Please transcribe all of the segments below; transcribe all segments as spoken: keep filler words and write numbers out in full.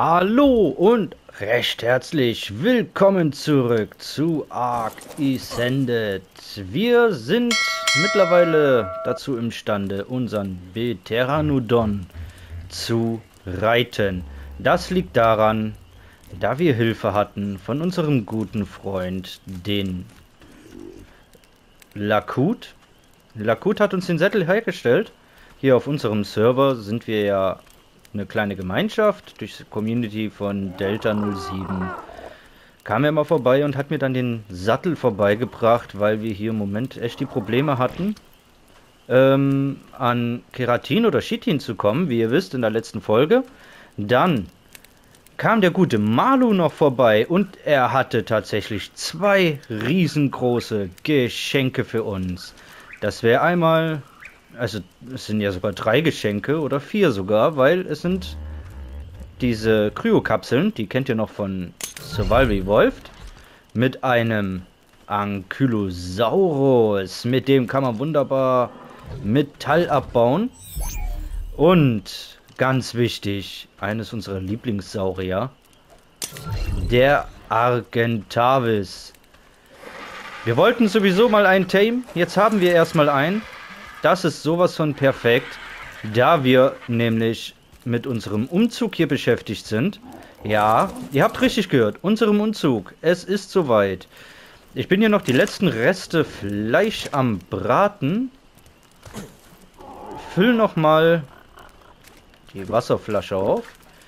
Hallo und recht herzlich willkommen zurück zu Ark Ascended. Wir sind mittlerweile dazu imstande, unseren Pteranodon zu reiten. Das liegt daran, da wir Hilfe hatten von unserem guten Freund, den Lakut. Lakut hat uns den Sättel hergestellt. Hier auf unserem Server sind wir ja eine kleine Gemeinschaft durch die Community von Delta null sieben. Kam er mal vorbei und hat mir dann den Sattel vorbeigebracht, weil wir hier im Moment echt die Probleme hatten, ähm, an Keratin oder Chitin zu kommen, wie ihr wisst in der letzten Folge. Dann kam der gute Malu noch vorbei und er hatte tatsächlich zwei riesengroße Geschenke für uns. Das wäre einmal, also es sind ja sogar drei Geschenke oder vier sogar, weil es sind diese Kryokapseln, die kennt ihr noch von Survival Evolved, mit einem Ankylosaurus. Mit dem kann man wunderbar Metall abbauen. Und ganz wichtig, eines unserer Lieblingssaurier, der Argentavis. Wir wollten sowieso mal einen Tame, jetzt haben wir erstmal einen. Das ist sowas von perfekt, da wir nämlich mit unserem Umzug hier beschäftigt sind. Ja, ihr habt richtig gehört, unserem Umzug. Es ist soweit. Ich bin hier noch die letzten Reste Fleisch am Braten. Füll noch mal die Wasserflasche auf.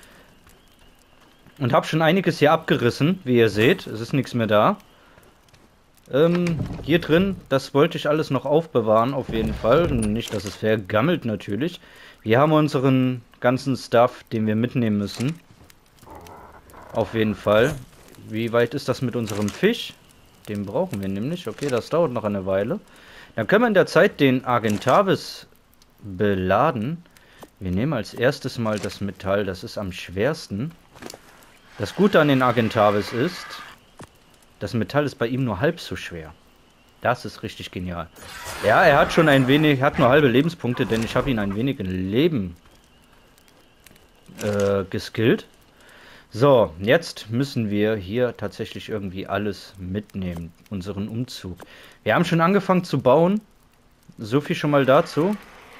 Und habe schon einiges hier abgerissen, wie ihr seht. Es ist nichts mehr da. Ähm, hier drin, das wollte ich alles noch aufbewahren, auf jeden Fall. Nicht, dass es vergammelt natürlich. Hier haben wir unseren ganzen Stuff, den wir mitnehmen müssen. Auf jeden Fall. Wie weit ist das mit unserem Fisch? Den brauchen wir nämlich. Okay, das dauert noch eine Weile. Dann können wir in der Zeit den Argentavis beladen. Wir nehmen als erstes mal das Metall, das ist am schwersten. Das Gute an den Argentavis ist, das Metall ist bei ihm nur halb so schwer. Das ist richtig genial. Ja, er hat schon ein wenig, hat nur halbe Lebenspunkte, denn ich habe ihn ein wenig in Leben äh, geskillt. So, jetzt müssen wir hier tatsächlich irgendwie alles mitnehmen, unseren Umzug. Wir haben schon angefangen zu bauen. So viel schon mal dazu.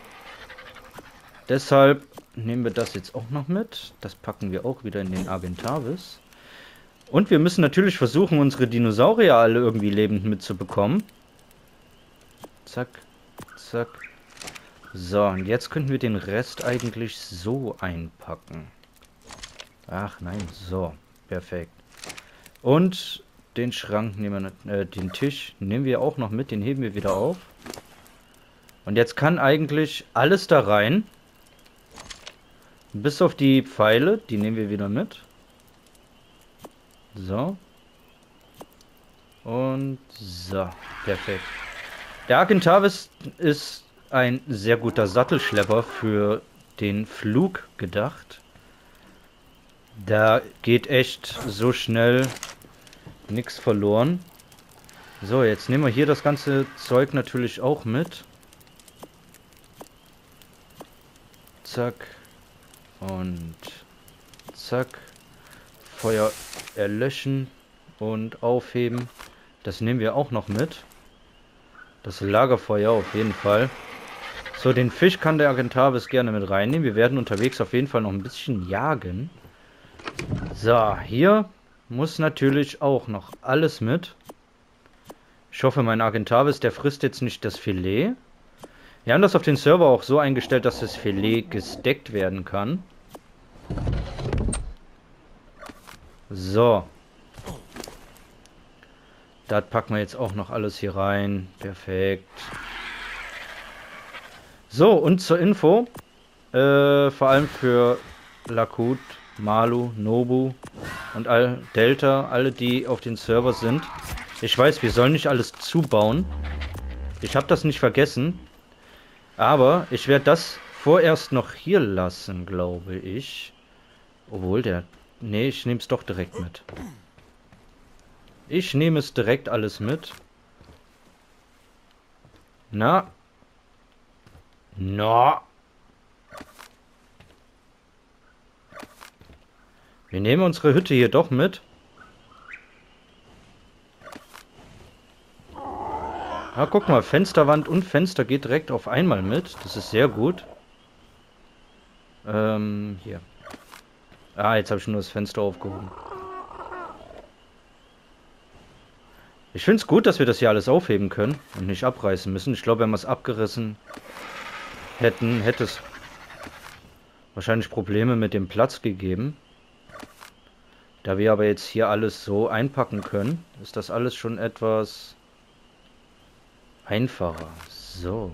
Deshalb nehmen wir das jetzt auch noch mit. Das packen wir auch wieder in den Argentavis. Und wir müssen natürlich versuchen, unsere Dinosaurier alle irgendwie lebend mitzubekommen. Zack, zack. So, und jetzt könnten wir den Rest eigentlich so einpacken. Ach nein, so. Perfekt. Und den Schrank nehmen wir, äh, den Tisch nehmen wir auch noch mit, den heben wir wieder auf. Und jetzt kann eigentlich alles da rein. Bis auf die Pfeile, die nehmen wir wieder mit. So. Und so. Perfekt. Der Argentavis ist ein sehr guter Sattelschlepper für den Flug gedacht. Da geht echt so schnell nichts verloren. So, jetzt nehmen wir hier das ganze Zeug natürlich auch mit. Zack. Und zack. Feuer erlöschen und aufheben. Das nehmen wir auch noch mit. Das Lagerfeuer auf jeden Fall. So, den Fisch kann der Argentavis gerne mit reinnehmen. Wir werden unterwegs auf jeden Fall noch ein bisschen jagen. So, hier muss natürlich auch noch alles mit. Ich hoffe, mein Argentavis, der frisst jetzt nicht das Filet. Wir haben das auf den Server auch so eingestellt, dass das Filet gesteckt werden kann. So. Das packen wir jetzt auch noch alles hier rein. Perfekt. So, und zur Info. Äh, vor allem für Lakut, Malu, Nobu und all Delta, alle die auf den Server sind. Ich weiß, wir sollen nicht alles zubauen. Ich habe das nicht vergessen. Aber ich werde das vorerst noch hier lassen, glaube ich. Obwohl der... Nee, ich nehme es doch direkt mit. Ich nehme es direkt alles mit. Na. Na. Wir nehmen unsere Hütte hier doch mit. Ah, guck mal, Fensterwand und Fenster geht direkt auf einmal mit. Das ist sehr gut. Ähm, hier. Ah, jetzt habe ich nur das Fenster aufgehoben. Ich finde es gut, dass wir das hier alles aufheben können und nicht abreißen müssen. Ich glaube, wenn wir es abgerissen hätten, hätte es wahrscheinlich Probleme mit dem Platz gegeben. Da wir aber jetzt hier alles so einpacken können, ist das alles schon etwas einfacher. So.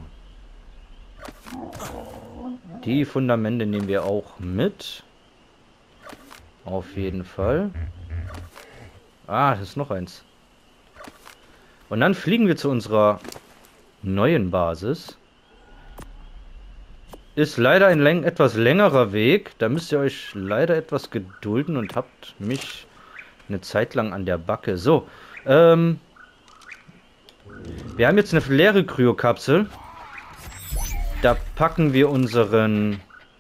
Die Fundamente nehmen wir auch mit. Auf jeden Fall. Ah, das ist noch eins. Und dann fliegen wir zu unserer neuen Basis. Ist leider ein läng etwas längerer Weg. Da müsst ihr euch leider etwas gedulden und habt mich eine Zeit lang an der Backe. So, ähm... wir haben jetzt eine leere Kryokapsel. Da packen wir unseren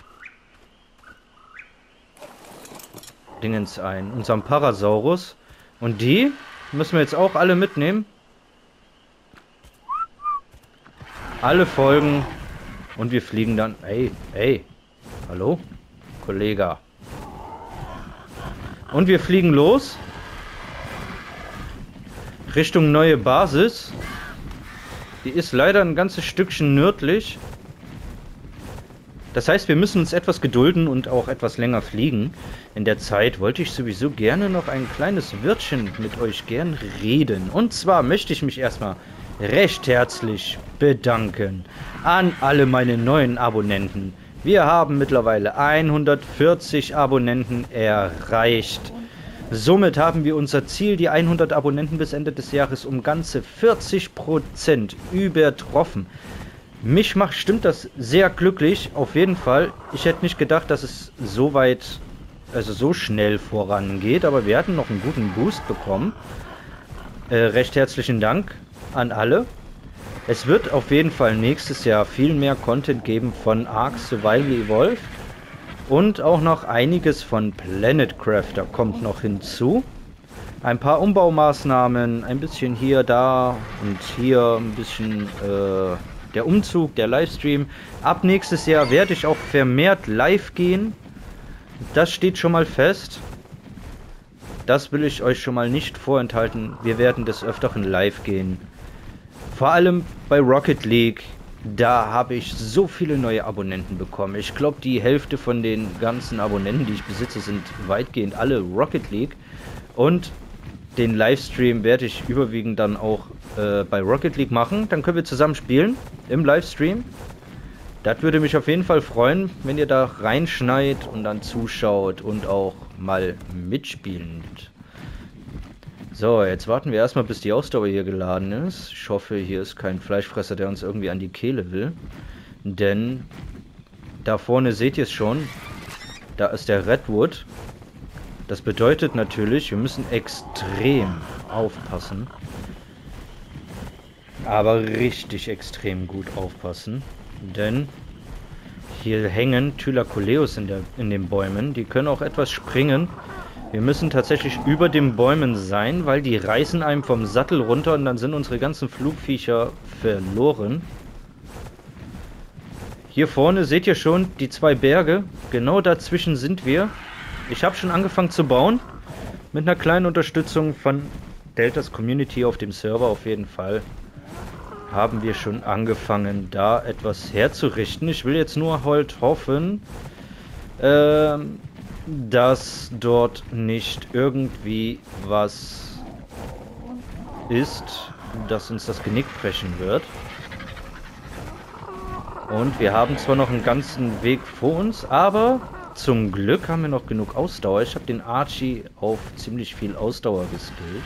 Dingens ein, unseren Parasaurus. Und die müssen wir jetzt auch alle mitnehmen. Alle folgen. Und wir fliegen dann... Ey, ey. Hallo? Kollege. Und wir fliegen los. Richtung neue Basis. Die ist leider ein ganzes Stückchen nördlich. Das heißt, wir müssen uns etwas gedulden und auch etwas länger fliegen. In der Zeit wollte ich sowieso gerne noch ein kleines Wörtchen mit euch gern reden. Und zwar möchte ich mich erstmal recht herzlich bedanken an alle meine neuen Abonnenten. Wir haben mittlerweile hundertvierzig Abonnenten erreicht. Somit haben wir unser Ziel, die hundert Abonnenten bis Ende des Jahres, um ganze vierzig Prozent übertroffen. Mich macht, stimmt das sehr glücklich, auf jeden Fall. Ich hätte nicht gedacht, dass es so weit, also so schnell vorangeht, aber wir hatten noch einen guten Boost bekommen. Äh, recht herzlichen Dank an alle. Es wird auf jeden Fall nächstes Jahr viel mehr Content geben von Ark Survival Evolved. Und auch noch einiges von Planet Crafter kommt noch hinzu. Ein paar Umbaumaßnahmen, ein bisschen hier, da und hier ein bisschen äh, der Umzug, der Livestream. Ab nächstes Jahr werde ich auch vermehrt live gehen. Das steht schon mal fest. Das will ich euch schon mal nicht vorenthalten. Wir werden des Öfteren live gehen. Vor allem bei Rocket League. Da habe ich so viele neue Abonnenten bekommen. Ich glaube, die Hälfte von den ganzen Abonnenten, die ich besitze, sind weitgehend alle Rocket League. Und den Livestream werde ich überwiegend dann auch äh, bei Rocket League machen. Dann können wir zusammen spielen im Livestream. Das würde mich auf jeden Fall freuen, wenn ihr da reinschneit und dann zuschaut und auch mal mitspielt. So, jetzt warten wir erstmal, bis die Ausdauer hier geladen ist. Ich hoffe, hier ist kein Fleischfresser, der uns irgendwie an die Kehle will. Denn da vorne seht ihr es schon. Da ist der Redwood. Das bedeutet natürlich, wir müssen extrem aufpassen. Aber richtig extrem gut aufpassen. Denn hier hängen Thylacoleus in, der, in den Bäumen. Die können auch etwas springen. Wir müssen tatsächlich über den Bäumen sein, weil die reißen einem vom Sattel runter und dann sind unsere ganzen Flugviecher verloren. Hier vorne seht ihr schon die zwei Berge. Genau dazwischen sind wir. Ich habe schon angefangen zu bauen. Mit einer kleinen Unterstützung von Deltas Community auf dem Server auf jeden Fall. Haben wir schon angefangen, da etwas herzurichten. Ich will jetzt nur halt hoffen, ähm... dass dort nicht irgendwie was ist, das uns das Genick brechen wird. Und wir haben zwar noch einen ganzen Weg vor uns, aber zum Glück haben wir noch genug Ausdauer. Ich habe den Archie auf ziemlich viel Ausdauer geskillt.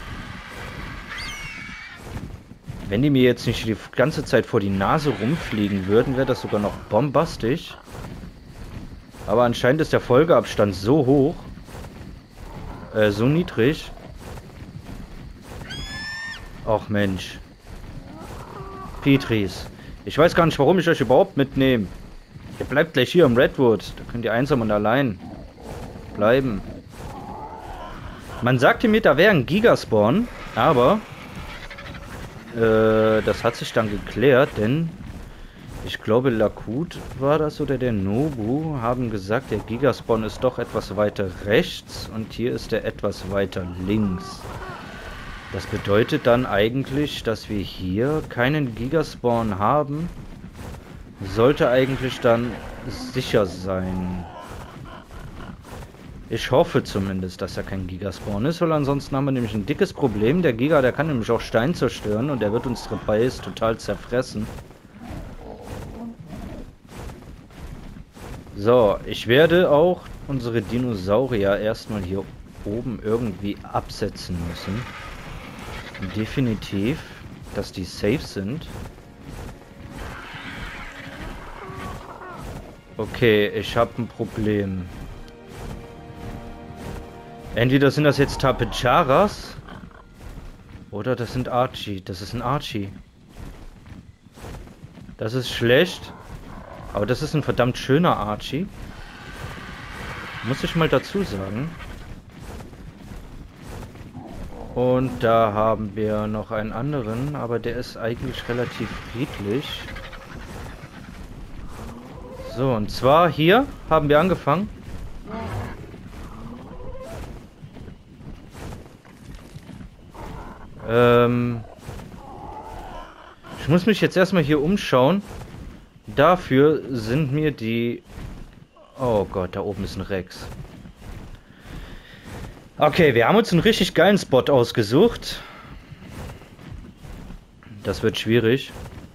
Wenn die mir jetzt nicht die ganze Zeit vor die Nase rumfliegen würden, wäre das sogar noch bombastisch. Aber anscheinend ist der Folgeabstand so hoch, äh, so niedrig. Och Mensch. Petries. Ich weiß gar nicht, warum ich euch überhaupt mitnehme. Ihr bleibt gleich hier im Redwood. Da könnt ihr einsam und allein bleiben. Man sagte mir, da wäre ein Gigaspawn, aber äh, das hat sich dann geklärt, denn ich glaube, Lakut war das oder der Nobu haben gesagt, der Gigaspawn ist doch etwas weiter rechts und hier ist er etwas weiter links. Das bedeutet dann eigentlich, dass wir hier keinen Gigaspawn haben. Sollte eigentlich dann sicher sein. Ich hoffe zumindest, dass er kein Gigaspawn ist, weil ansonsten haben wir nämlich ein dickes Problem. Der Giga, der kann nämlich auch Stein zerstören und der wird unsere Base total zerfressen. So, ich werde auch unsere Dinosaurier erstmal hier oben irgendwie absetzen müssen. Definitiv, dass die safe sind. Okay, ich habe ein Problem. Entweder sind das jetzt Tapecharas oder das sind Archie. Das ist ein Archie. Das ist schlecht. Aber das ist ein verdammt schöner Archie. Muss ich mal dazu sagen. Und da haben wir noch einen anderen, aber der ist eigentlich relativ friedlich. So, und zwar hier haben wir angefangen. Ähm, ich muss mich jetzt erstmal hier umschauen. Dafür sind mir die... Oh Gott, da oben ist ein Rex. Okay, wir haben uns einen richtig geilen Spot ausgesucht. Das wird schwierig.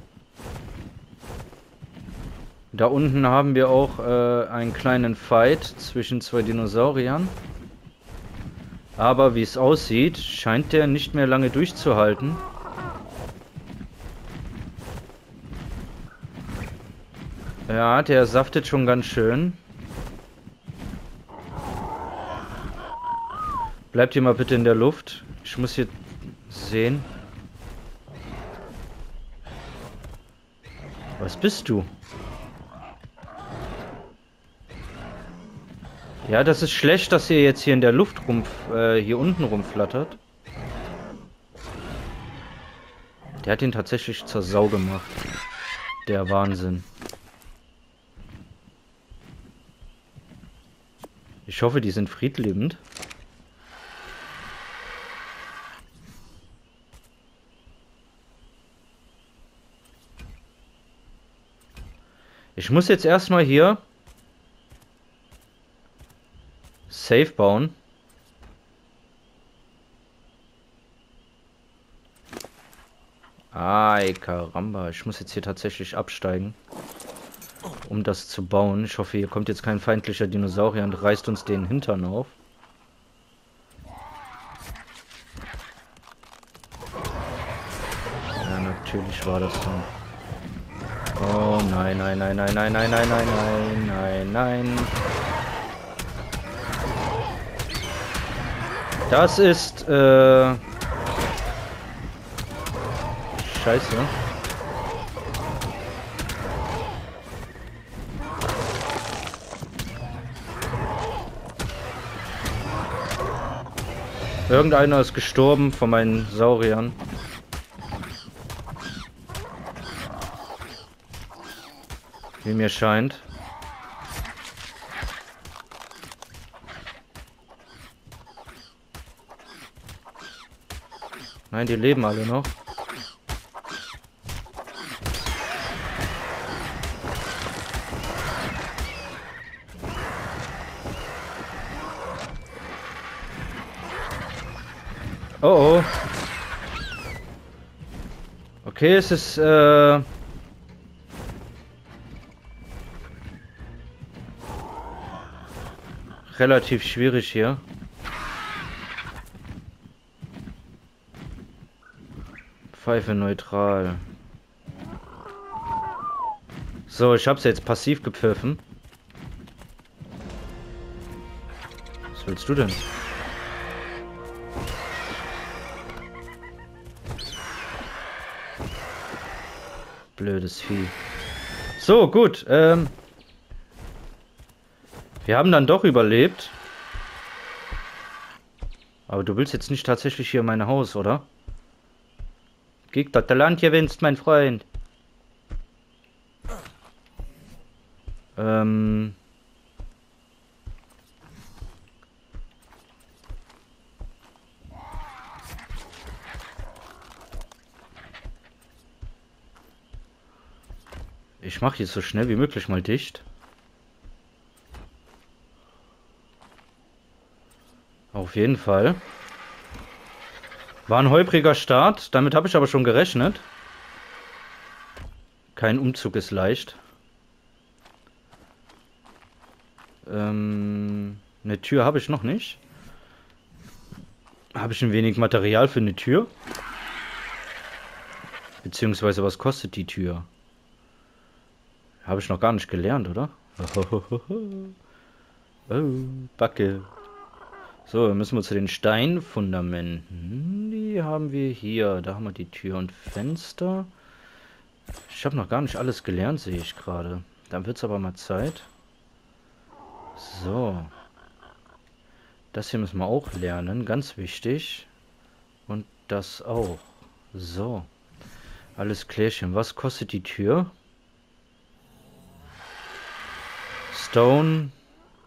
Da unten haben wir auch äh, einen kleinen Fight zwischen zwei Dinosauriern. Aber wie es aussieht, scheint der nicht mehr lange durchzuhalten. Ja, der saftet schon ganz schön. Bleibt hier mal bitte in der Luft. Ich muss hier sehen. Was bist du? Ja, das ist schlecht, dass ihr jetzt hier in der Luft rum, äh, hier unten rumflattert. Der hat ihn tatsächlich zur Sau gemacht. Der Wahnsinn. Ich hoffe, die sind friedliebend. Ich muss jetzt erstmal hier safe bauen. Ay, Karamba. Ich muss jetzt hier tatsächlich absteigen, um das zu bauen. Ich hoffe, hier kommt jetzt kein feindlicher Dinosaurier und reißt uns den Hintern auf. Ja, natürlich war das so. Oh nein, nein, nein, nein, nein, nein, nein, nein, nein, nein, nein. Das ist, äh... Scheiße. Irgendeiner ist gestorben von meinen Sauriern. Wie mir scheint. Nein, die leben alle noch. Oh oh. Okay, es ist äh relativ schwierig hier. Pfeife neutral. So, ich hab's jetzt passiv gepfiffen. Was willst du denn? Blödes Vieh. So, gut. Ähm, wir haben dann doch überlebt. Aber du willst jetzt nicht tatsächlich hier mein Haus, oder? Gib, dass der Land gewinnst, mein Freund. Ähm... Ich mache hier so schnell wie möglich mal dicht. Auf jeden Fall. War ein holpriger Start. Damit habe ich aber schon gerechnet. Kein Umzug ist leicht. Ähm, eine Tür habe ich noch nicht. Habe ich ein wenig Material für eine Tür? Beziehungsweise, was kostet die Tür? Habe ich noch gar nicht gelernt, oder? Oh, Backe. So, dann müssen wir zu den Steinfundamenten. Die haben wir hier. Da haben wir die Tür und Fenster. Ich habe noch gar nicht alles gelernt, sehe ich gerade. Dann wird es aber mal Zeit. So. Das hier müssen wir auch lernen. Ganz wichtig. Und das auch. So. Alles klärchen. Was kostet die Tür? Stone,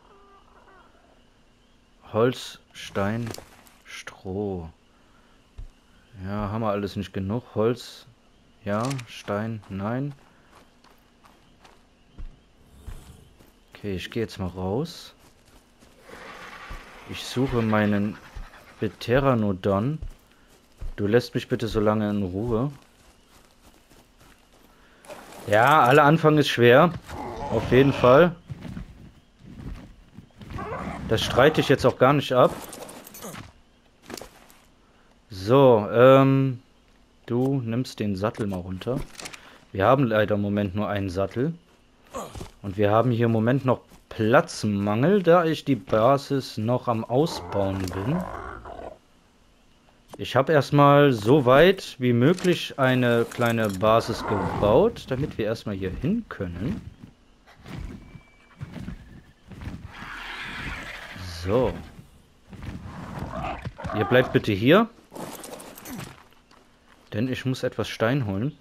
Holz, Stein, Stroh. Ja, haben wir alles nicht genug. Holz, ja, Stein, nein. Okay, ich gehe jetzt mal raus. Ich suche meinen Pteranodon. Du lässt mich bitte so lange in Ruhe. Ja, aller Anfang ist schwer. Auf jeden Fall. Das streite ich jetzt auch gar nicht ab. So, ähm, du nimmst den Sattel mal runter. Wir haben leider im Moment nur einen Sattel. Und wir haben hier im Moment noch Platzmangel, da ich die Basis noch am Ausbauen bin. Ich habe erstmal so weit wie möglich eine kleine Basis gebaut, damit wir erstmal hier hin können. So. Ihr bleibt bitte hier. Denn ich muss etwas Stein holen.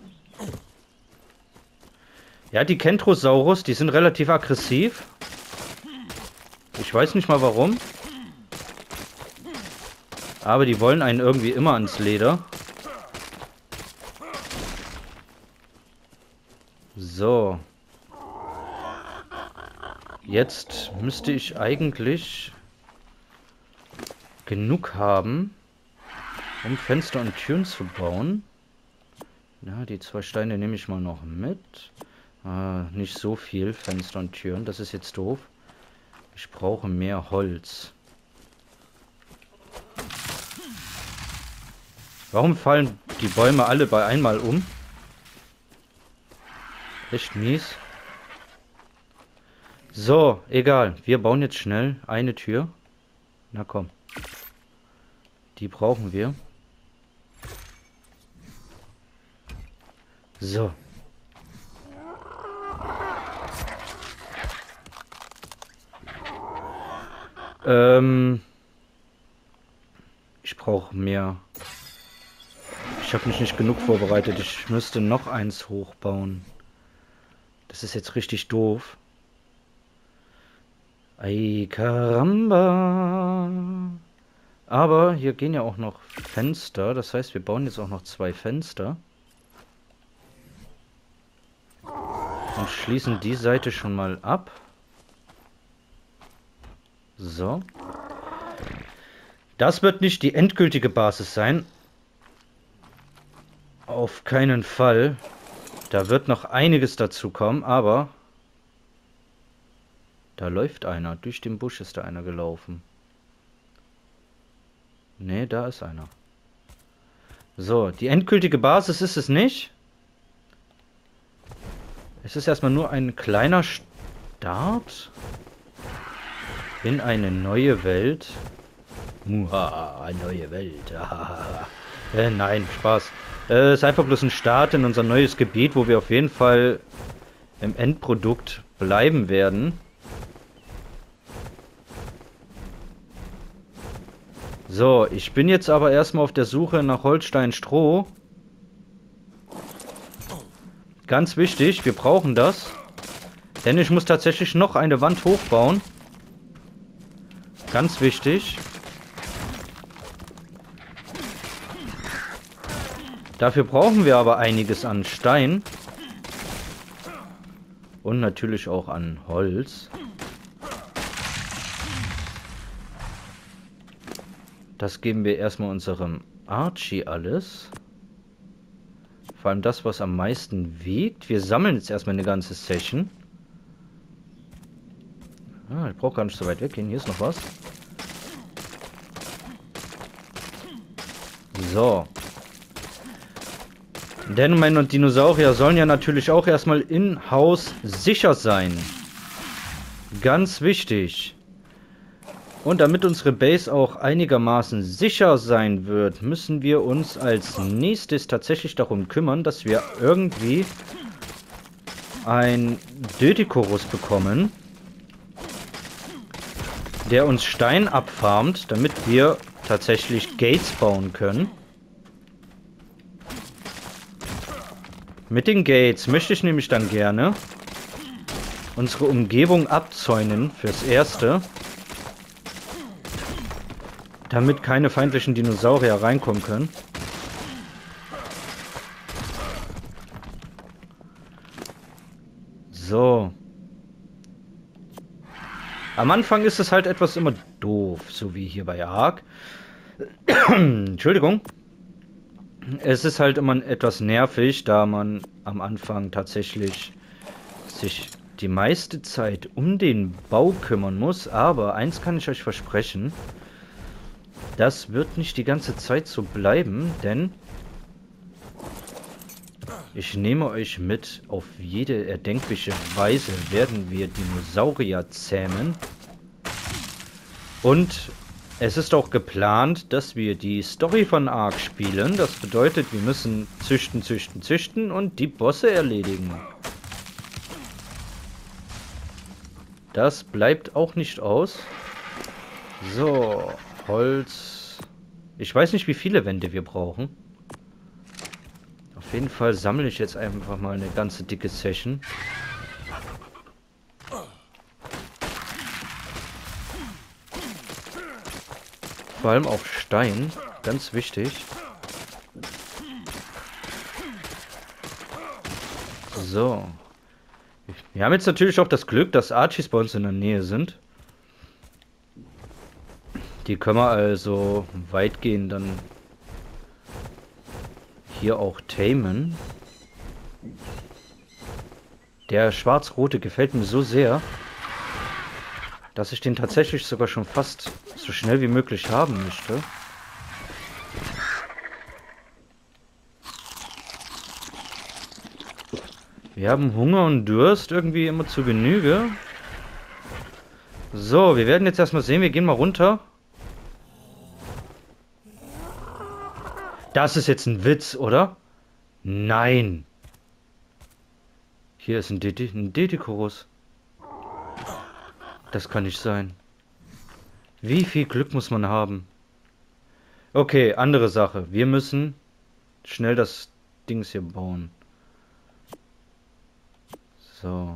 Ja, die Kentrosaurus, die sind relativ aggressiv. Ich weiß nicht mal warum. Aber die wollen einen irgendwie immer ans Leder. So. Jetzt müsste ich eigentlich genug haben, um Fenster und Türen zu bauen. Ja, die zwei Steine nehme ich mal noch mit. Äh, nicht so viel Fenster und Türen, das ist jetzt doof. Ich brauche mehr Holz. Warum fallen die Bäume alle bei einmal um? Echt mies. So, egal. Wir bauen jetzt schnell eine Tür. Na komm. Die brauchen wir. So. Ähm. Ich brauche mehr. Ich habe mich nicht genug vorbereitet. Ich müsste noch eins hochbauen. Das ist jetzt richtig doof. Ay, caramba. Aber hier gehen ja auch noch Fenster. Das heißt, wir bauen jetzt auch noch zwei Fenster. Und schließen die Seite schon mal ab. So. Das wird nicht die endgültige Basis sein. Auf keinen Fall. Da wird noch einiges dazu kommen, aber... Da läuft einer. Durch den Busch ist da einer gelaufen. Ne, da ist einer. So, die endgültige Basis ist es nicht. Es ist erstmal nur ein kleiner Start in eine neue Welt. Muha, eine neue Welt. äh, nein, Spaß. Es äh, ist einfach bloß ein Start in unser neues Gebiet, wo wir auf jeden Fall im Endprodukt bleiben werden. So, ich bin jetzt aber erstmal auf der Suche nach Holstein-Stroh. Ganz wichtig, wir brauchen das. Denn ich muss tatsächlich noch eine Wand hochbauen. Ganz wichtig. Dafür brauchen wir aber einiges an Stein. Und natürlich auch an Holz. Das geben wir erstmal unserem Archie alles. Vor allem das, was am meisten wiegt. Wir sammeln jetzt erstmal eine ganze Session. Ah, ich brauche gar nicht so weit weggehen. Hier ist noch was. So. Denn meine Dinosaurier sollen ja natürlich auch erstmal in Haus sicher sein. Ganz wichtig. Und damit unsere Base auch einigermaßen sicher sein wird, müssen wir uns als nächstes tatsächlich darum kümmern, dass wir irgendwie ein Dödikorus bekommen, der uns Stein abfarmt, damit wir tatsächlich Gates bauen können. Mit den Gates möchte ich nämlich dann gerne unsere Umgebung abzäunen fürs Erste, damit keine feindlichen Dinosaurier reinkommen können. So. Am Anfang ist es halt etwas immer doof, so wie hier bei Ark. Entschuldigung. Es ist halt immer etwas nervig, da man am Anfang tatsächlich sich die meiste Zeit um den Bau kümmern muss. Aber eins kann ich euch versprechen, das wird nicht die ganze Zeit so bleiben, denn ich nehme euch mit, auf jede erdenkliche Weise werden wir Dinosaurier zähmen. Und es ist auch geplant, dass wir die Story von Ark spielen. Das bedeutet, wir müssen züchten, züchten, züchten und die Bosse erledigen. Das bleibt auch nicht aus. So, Holz. Ich weiß nicht, wie viele Wände wir brauchen. Auf jeden Fall sammle ich jetzt einfach mal eine ganze dicke Session. Vor allem auf Stein. Ganz wichtig. So. Wir haben jetzt natürlich auch das Glück, dass Archies bei uns in der Nähe sind. Die können wir also weitgehend dann hier auch tamen. Der schwarz-rote gefällt mir so sehr, dass ich den tatsächlich sogar schon fast so schnell wie möglich haben möchte. Wir haben Hunger und Durst irgendwie immer zu Genüge. So, wir werden jetzt erstmal sehen, wir gehen mal runter. Das ist jetzt ein Witz, oder? Nein. Hier ist ein Dödikorus. Das kann nicht sein. Wie viel Glück muss man haben? Okay, andere Sache. Wir müssen schnell das Dings hier bauen. So.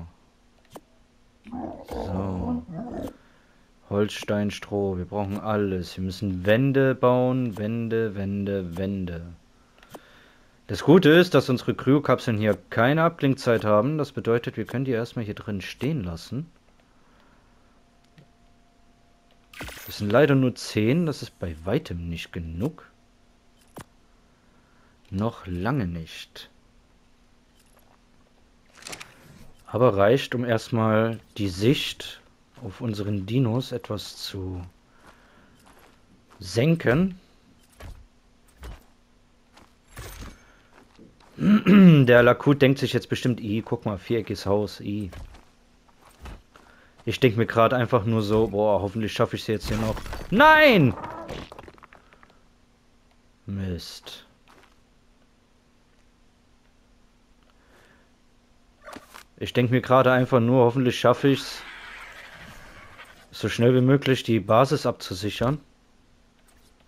So. Holstein, Stroh. Wir brauchen alles. Wir müssen Wände bauen. Wände, Wände, Wände. Das Gute ist, dass unsere Kryokapseln hier keine Abklingzeit haben. Das bedeutet, wir können die erstmal hier drin stehen lassen. Das sind leider nur zehn. Das ist bei weitem nicht genug. Noch lange nicht. Aber reicht, um erstmal die Sicht auf unseren Dinos etwas zu senken. Der Lakut denkt sich jetzt bestimmt, i, guck mal, viereckiges Haus, i. Ich denke mir gerade einfach nur so, boah, hoffentlich schaffe ich es jetzt hier noch. Nein! Mist. Ich denke mir gerade einfach nur, hoffentlich schaffe ich es, so schnell wie möglich die Basis abzusichern.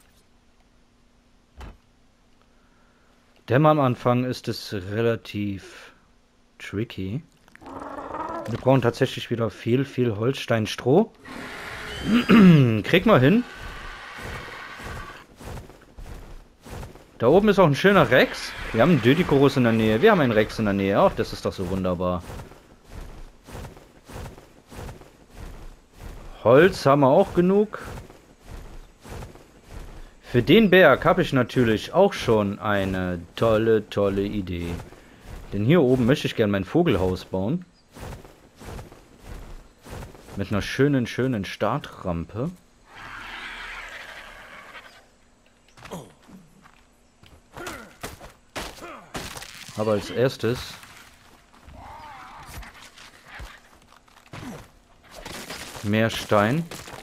Denn am Anfang ist es relativ tricky. Wir brauchen tatsächlich wieder viel, viel Holzsteinstroh. Krieg mal hin. Da oben ist auch ein schöner Rex. Wir haben einen Dödikorus in der Nähe. Wir haben einen Rex in der Nähe. Ach, das ist doch so wunderbar. Holz haben wir auch genug. Für den Berg habe ich natürlich auch schon eine tolle, tolle Idee. Denn hier oben möchte ich gerne mein Vogelhaus bauen. Mit einer schönen, schönen Startrampe. Aber als erstes mehr Stein.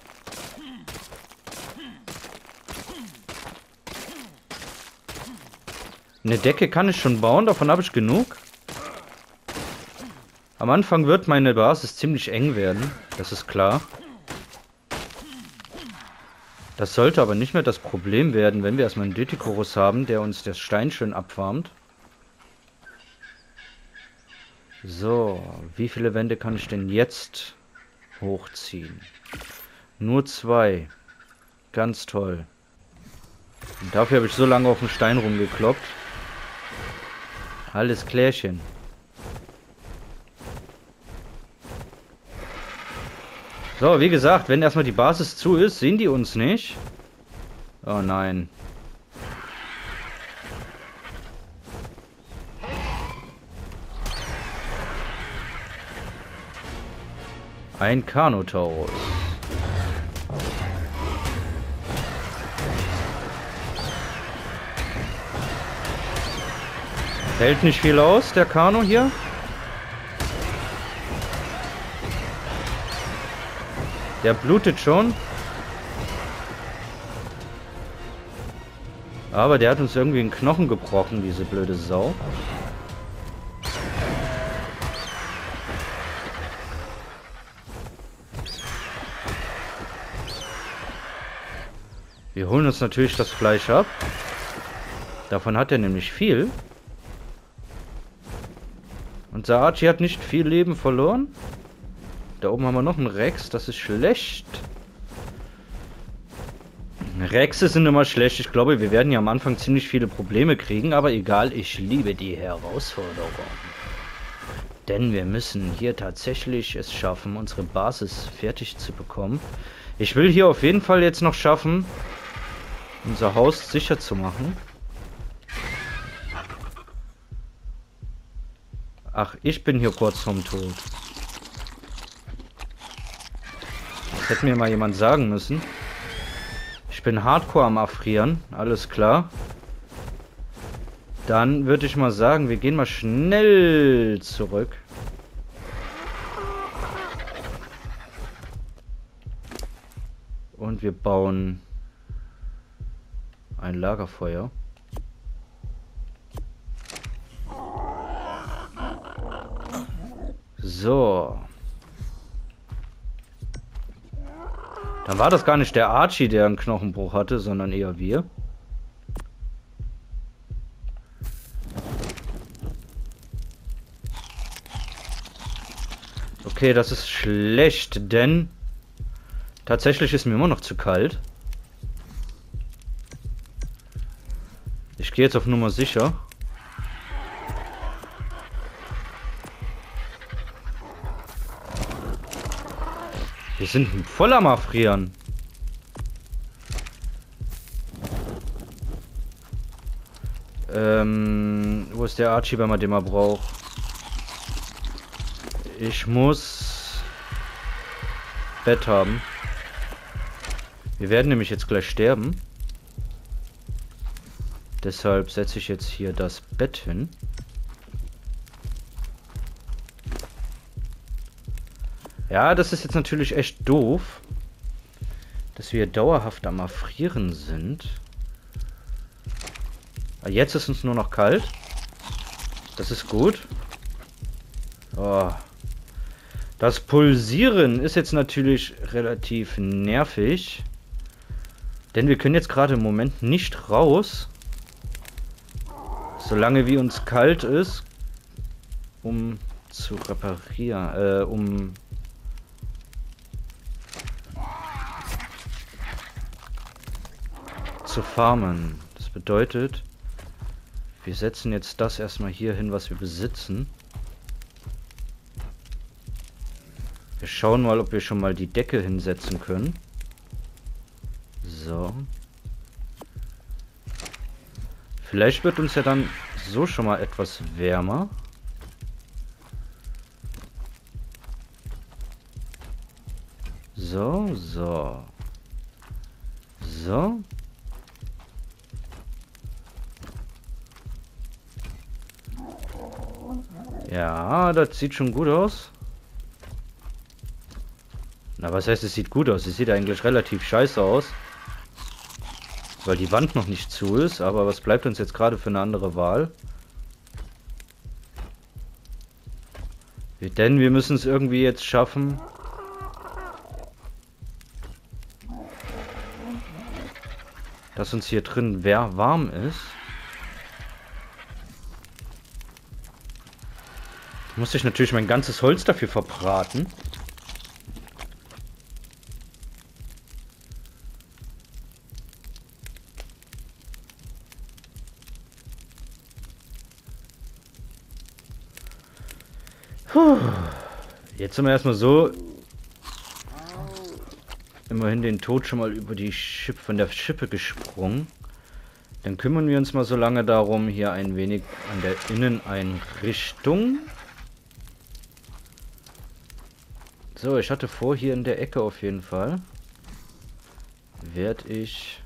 Eine Decke kann ich schon bauen, davon habe ich genug. Am Anfang wird meine Basis ziemlich eng werden, das ist klar. Das sollte aber nicht mehr das Problem werden, wenn wir erstmal einen Dödikorus haben, der uns das Stein schön abfarmt. So, wie viele Wände kann ich denn jetzt hochziehen? Nur zwei. Ganz toll. Und dafür habe ich so lange auf dem Stein rumgekloppt. Alles klärchen. So, wie gesagt, wenn erstmal die Basis zu ist, sehen die uns nicht. Oh nein. Ein Carnotaurus. Hält nicht viel aus, der Kano hier. Der blutet schon. Aber der hat uns irgendwie einen Knochen gebrochen, diese blöde Sau. Wir holen uns natürlich das Fleisch ab. Davon hat er nämlich viel. Unser Archie hat nicht viel Leben verloren. Da oben haben wir noch einen Rex, das ist schlecht. Rexe sind immer schlecht. Ich glaube, wir werden ja am Anfang ziemlich viele Probleme kriegen, aber egal, ich liebe die Herausforderung. Denn wir müssen hier tatsächlich es schaffen, unsere Basis fertig zu bekommen. Ich will hier auf jeden Fall jetzt noch schaffen, unser Haus sicher zu machen. Ach, ich bin hier kurz vorm Tod. Das hätte mir mal jemand sagen müssen. Ich bin hardcore am Erfrieren, alles klar. Dann würde ich mal sagen, wir gehen mal schnell zurück. Und wir bauen ein Lagerfeuer. So. Dann war das gar nicht der Archie, der einen Knochenbruch hatte, sondern eher wir. Okay, das ist schlecht, denn tatsächlich ist mir immer noch zu kalt. Ich gehe jetzt auf Nummer sicher. Wir sind voll am Erfrieren. Ähm, wo ist der Archie, wenn man den mal braucht? Ich muss Bett haben. Wir werden nämlich jetzt gleich sterben. Deshalb setze ich jetzt hier das Bett hin. Ja, das ist jetzt natürlich echt doof, dass wir dauerhaft am Erfrieren sind. Jetzt ist uns nur noch kalt. Das ist gut. Oh. Das Pulsieren ist jetzt natürlich relativ nervig. Denn wir können jetzt gerade im Moment nicht raus. Solange wie uns kalt ist, um zu reparieren, äh, um zu farmen. Das bedeutet, wir setzen jetzt das erstmal hier hin, was wir besitzen. Wir schauen mal, ob wir schon mal die Decke hinsetzen können. So. Vielleicht wird uns ja dann so schon mal etwas wärmer. So, so. So. Ja, das sieht schon gut aus. Na, was heißt, es sieht gut aus? Es sieht eigentlich relativ scheiße aus. Weil die Wand noch nicht zu ist. Aber was bleibt uns jetzt gerade für eine andere Wahl? Denn wir müssen es irgendwie jetzt schaffen, dass uns hier drin warm ist. Muss ich natürlich mein ganzes Holz dafür verbraten. Puh. Jetzt sind wir erstmal so immerhin den Tod schon mal über die Schippe von der Schippe gesprungen. Dann kümmern wir uns mal so lange darum, hier ein wenig an der Inneneinrichtung. So, ich hatte vor, hier in der Ecke auf jeden Fall werde ich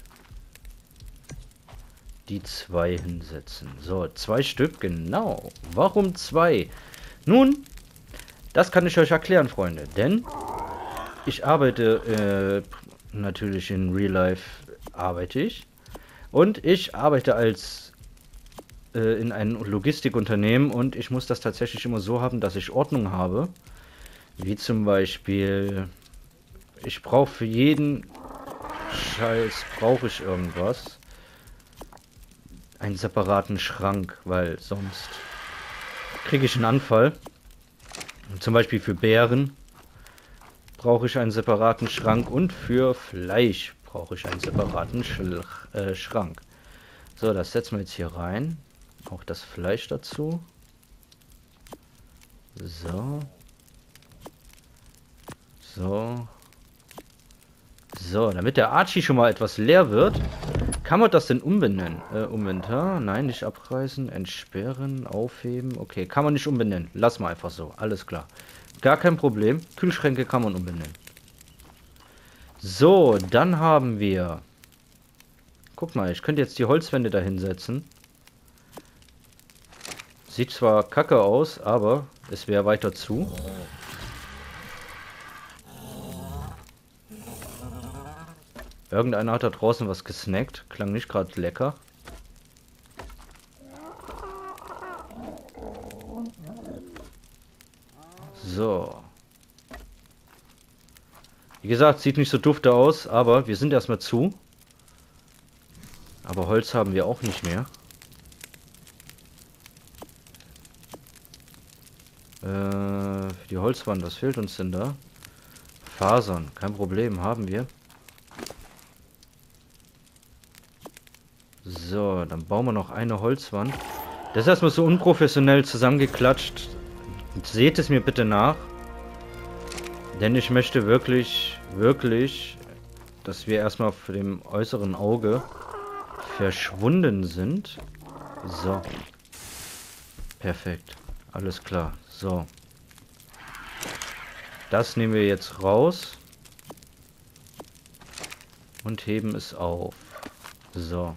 die zwei hinsetzen. So, zwei Stück, genau. Warum zwei? Nun, das kann ich euch erklären, Freunde. Denn ich arbeite äh, natürlich in Real Life, arbeite ich. Und ich arbeite als äh, in einem Logistikunternehmen und ich muss das tatsächlich immer so haben, dass ich Ordnung habe. Wie zum Beispiel, ich brauche für jeden Scheiß, brauche ich irgendwas. Einen separaten Schrank, weil sonst kriege ich einen Anfall. Zum Beispiel für Beeren brauche ich einen separaten Schrank und für Fleisch brauche ich einen separaten Schl äh, Schrank. So, das setzen wir jetzt hier rein. Auch das Fleisch dazu. So. So. So, damit der Archie schon mal etwas leer wird, kann man das denn umbenennen? Äh, Inventar? Nein, nicht abreißen, entsperren, aufheben. Okay, kann man nicht umbenennen. Lass mal einfach so. Alles klar. Gar kein Problem. Kühlschränke kann man umbenennen. So, dann haben wir... Guck mal, ich könnte jetzt die Holzwände da hinsetzen. Sieht zwar kacke aus, aber es wäre weiter zu. Irgendeiner hat da draußen was gesnackt. Klang nicht gerade lecker. So. Wie gesagt, sieht nicht so dufte aus, aber wir sind erstmal zu. Aber Holz haben wir auch nicht mehr. Äh, die Holzwand, was fehlt uns denn da? Fasern, kein Problem, haben wir. So, dann bauen wir noch eine Holzwand. Das ist erstmal so unprofessionell zusammengeklatscht. Seht es mir bitte nach. Denn ich möchte wirklich, wirklich, dass wir erstmal für dem äußeren Auge verschwunden sind. So. Perfekt. Alles klar. So. Das nehmen wir jetzt raus. Und heben es auf. So.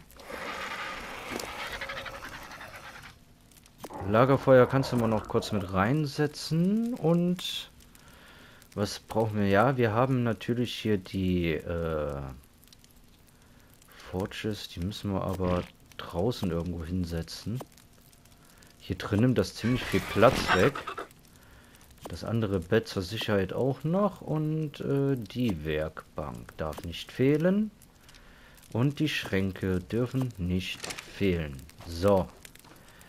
Lagerfeuer kannst du mal noch kurz mit reinsetzen. Und was brauchen wir? Ja, wir haben natürlich hier die äh, Forges. Die müssen wir aber draußen irgendwo hinsetzen. Hier drin nimmt das ziemlich viel Platz weg. Das andere Bett zur Sicherheit auch noch. Und äh, die Werkbank darf nicht fehlen. Und die Schränke dürfen nicht fehlen. So.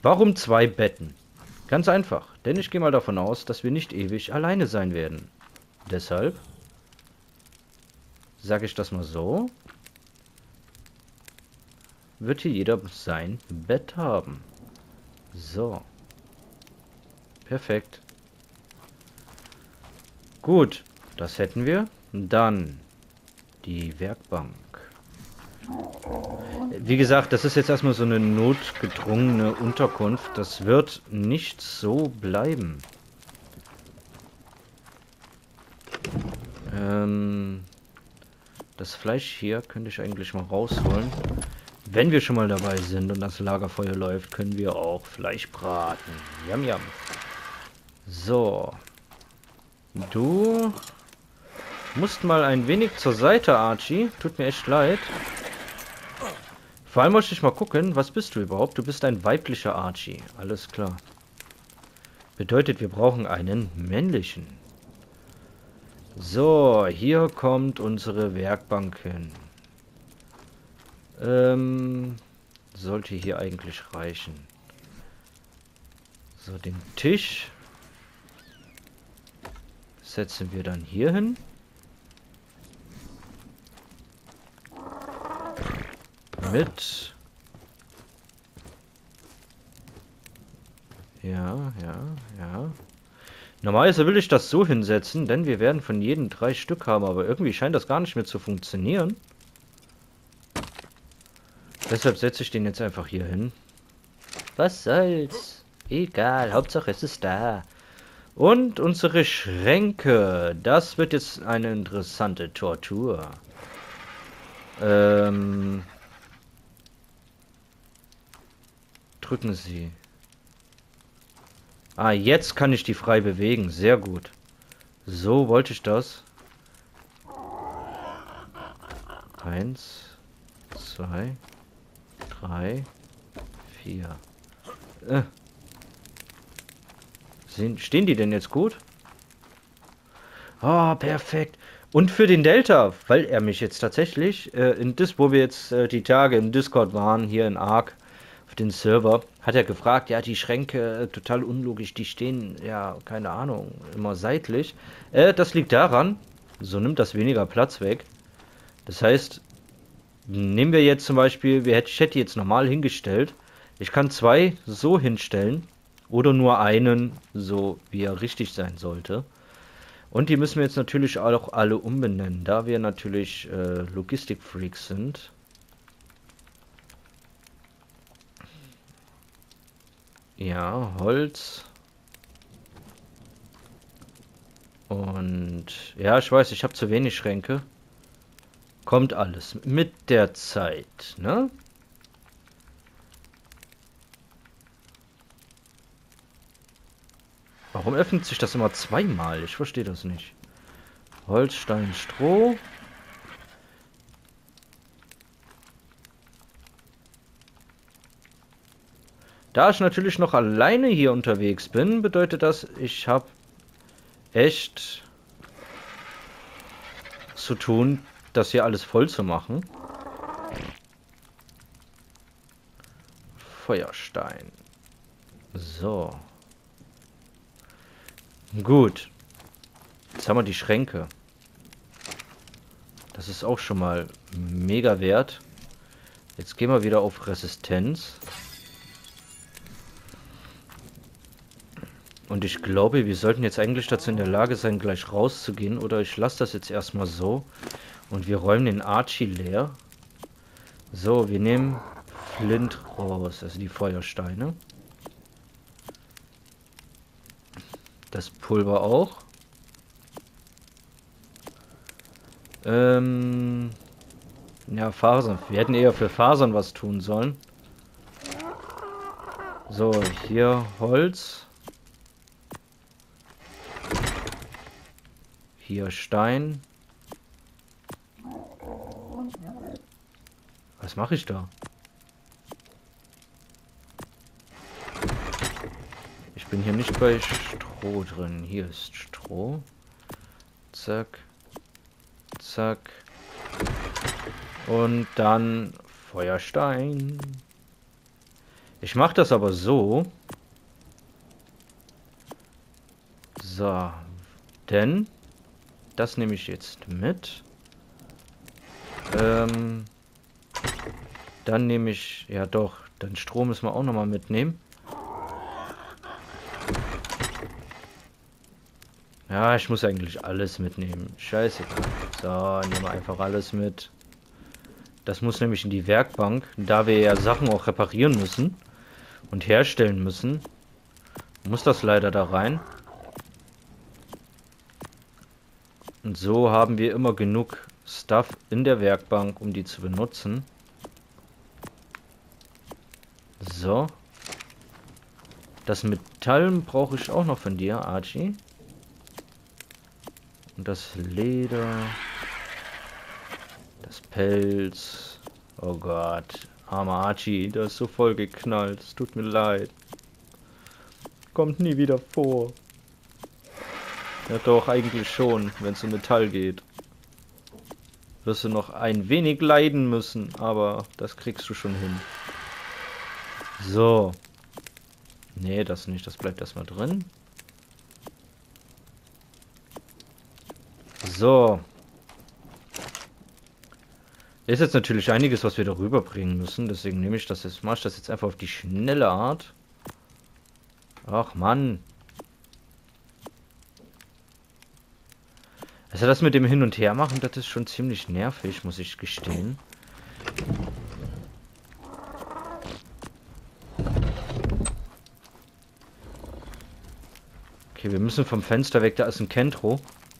Warum zwei Betten? Ganz einfach, denn ich gehe mal davon aus, dass wir nicht ewig alleine sein werden. Deshalb sage ich das mal so, wird hier jeder sein Bett haben. So. Perfekt. Gut, das hätten wir. Dann die Werkbank. Wie gesagt, das ist jetzt erstmal so eine notgedrungene Unterkunft. Das wird nicht so bleiben. Ähm, das Fleisch hier könnte ich eigentlich mal rausholen. Wenn wir schon mal dabei sind und das Lagerfeuer läuft, können wir auch Fleisch braten. Yum, yum. So. Du musst mal ein wenig zur Seite, Archie. Tut mir echt leid. Vor allem möchte ich mal gucken, was bist du überhaupt? Du bist ein weiblicher Archie. Alles klar. Bedeutet, wir brauchen einen männlichen. So, hier kommt unsere Werkbank hin. Ähm, sollte hier eigentlich reichen. So, den Tisch setzen wir dann hier hin. Mit. Ja, ja, ja. Normalerweise will ich das so hinsetzen, denn wir werden von jedem drei Stück haben, aber irgendwie scheint das gar nicht mehr zu funktionieren. Deshalb setze ich den jetzt einfach hier hin. Was soll's? Egal, Hauptsache es ist da. Und unsere Schränke. Das wird jetzt eine interessante Tortur. Ähm... Drücken Sie. Ah, jetzt kann ich die frei bewegen. Sehr gut. So wollte ich das. Eins, zwei, drei, vier. Äh. Sind, stehen die denn jetzt gut? Ah, oh, perfekt. Und für den Delta, weil er mich jetzt tatsächlich, äh, in Dis, wo wir jetzt äh, die Tage im Discord waren, hier in Ark, auf den Server, hat er gefragt, ja, die Schränke, äh, total unlogisch, die stehen, ja, keine Ahnung, immer seitlich. Äh, das liegt daran, so nimmt das weniger Platz weg. Das heißt, nehmen wir jetzt zum Beispiel, wir hätten, ich hätte jetzt normal hingestellt, ich kann zwei so hinstellen, oder nur einen, so wie er richtig sein sollte. Und die müssen wir jetzt natürlich auch alle umbenennen, da wir natürlich äh, Logistik-Freaks sind. Ja, Holz. Und ja, ich weiß, ich habe zu wenig Schränke. Kommt alles mit der Zeit, ne? Warum öffnet sich das immer zweimal? Ich verstehe das nicht. Holz, Stein, Stroh. Da ich natürlich noch alleine hier unterwegs bin, bedeutet das, ich habe echt zu tun, das hier alles voll zu machen. Feuerstein. So. Gut. Jetzt haben wir die Schränke. Das ist auch schon mal mega wert. Jetzt gehen wir wieder auf Resistenz. Und ich glaube, wir sollten jetzt eigentlich dazu in der Lage sein, gleich rauszugehen. Oder ich lasse das jetzt erstmal so. Und wir räumen den Archie leer. So, wir nehmen Flint raus, also die Feuersteine. Das Pulver auch. Ähm, ja, Fasern. Wir hätten eher für Fasern was tun sollen. So, hier Holz. Hier Stein. Was mache ich da? Ich bin hier nicht bei Stroh drin. Hier ist Stroh. Zack. Zack. Und dann Feuerstein. Ich mache das aber so. So. Denn das nehme ich jetzt mit. Ähm, dann nehme ich... Ja doch, dann Strom müssen wir auch nochmal mitnehmen. Ja, ich muss eigentlich alles mitnehmen. Scheiße. So, nehmen wir einfach alles mit. Das muss nämlich in die Werkbank, da wir ja Sachen auch reparieren müssen und herstellen müssen, muss das leider da rein. Und so haben wir immer genug Stuff in der Werkbank, um die zu benutzen. So. Das Metall brauche ich auch noch von dir, Archie. Und das Leder. Das Pelz. Oh Gott. Armer Archie, der ist so voll geknallt. Es tut mir leid. Kommt nie wieder vor. Ja doch, eigentlich schon, wenn es um Metall geht. Wirst du noch ein wenig leiden müssen, aber das kriegst du schon hin. So. Nee, das nicht, das bleibt erstmal drin. So. Ist jetzt natürlich einiges, was wir darüber bringen müssen, deswegen nehme ich das jetzt, mache ich das jetzt einfach auf die schnelle Art. Ach Mann. Also das mit dem Hin- und Her machen, das ist schon ziemlich nervig, muss ich gestehen. Okay, wir müssen vom Fenster weg, da ist ein Kentro.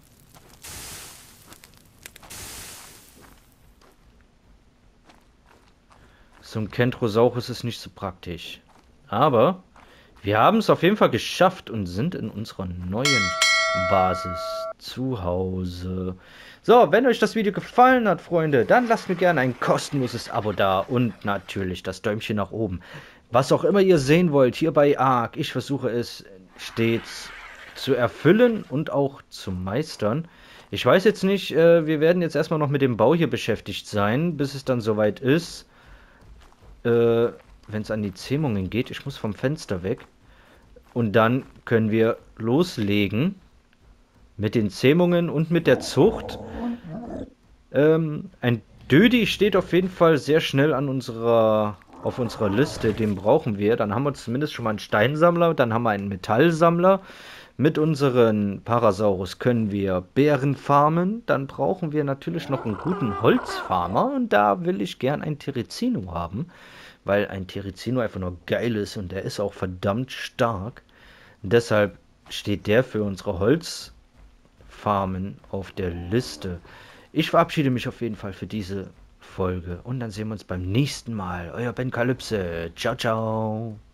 So ein Kentrosaurus ist nicht so praktisch. Aber wir haben es auf jeden Fall geschafft und sind in unserer neuen Basis zu Hause. So, wenn euch das Video gefallen hat, Freunde, dann lasst mir gerne ein kostenloses Abo da und natürlich das Däumchen nach oben. Was auch immer ihr sehen wollt hier bei Ark, ich versuche es stets zu erfüllen und auch zu meistern. Ich weiß jetzt nicht, äh, wir werden jetzt erstmal noch mit dem Bau hier beschäftigt sein, bis es dann soweit ist. Äh, wenn es an die Zähmungen geht, ich muss vom Fenster weg. Und dann können wir loslegen mit den Zähmungen und mit der Zucht. Ähm, ein Dödi steht auf jeden Fall sehr schnell an unserer, auf unserer Liste. Den brauchen wir. Dann haben wir zumindest schon mal einen Steinsammler. Dann haben wir einen Metallsammler. Mit unseren Parasaurus können wir Beeren farmen. Dann brauchen wir natürlich noch einen guten Holzfarmer. Und da will ich gern ein Terizino haben. Weil ein Terizino einfach nur geil ist. Und der ist auch verdammt stark. Und deshalb steht der für unsere Holzfarmen auf der Liste. Ich verabschiede mich auf jeden Fall für diese Folge. Und dann sehen wir uns beim nächsten Mal. Euer Ben Kalypse. Ciao, ciao.